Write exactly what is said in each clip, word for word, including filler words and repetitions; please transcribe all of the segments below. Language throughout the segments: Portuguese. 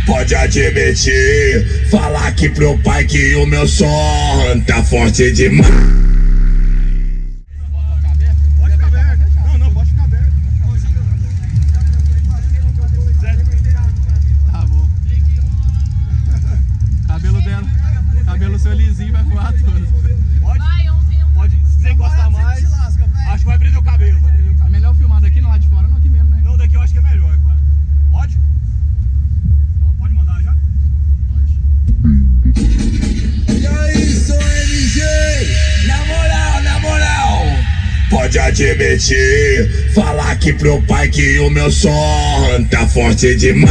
Pode admitir, falar aqui pro pai que o meu som tá forte demais. Pode ficar aberto. Não, não, pode ficar aberto. Tá bom. Cabelo dela, cabelo seu lisinho vai voar tudo. Pode? Pode, se você encostar mais, acho que vai prender o cabelo. Vai prender o É cabelo. melhor filmar daqui, não lá de fora, não aqui mesmo, né? Não, daqui eu acho que é melhor, cara. Pode? Pode mandar já? E aí, sou M G, na moral, na moral. Pode admitir, falar aqui pro pai que o meu som tá forte demais.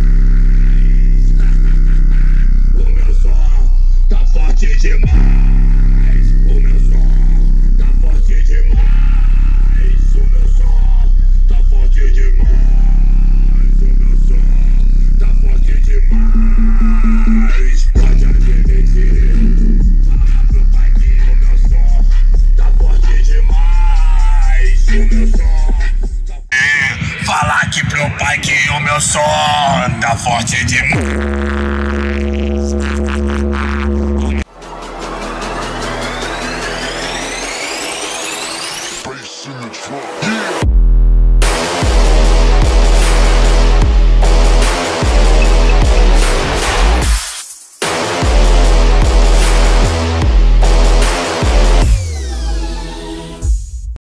O meu som tá forte demais. O meu som tá forte demais. O meu som tá forte demais. O meu som tá forte demais. Pode admitir, falar pro pai que o meu som tá forte demais. O meu som tá... Falar aqui pro pai que o meu som tá forte demais.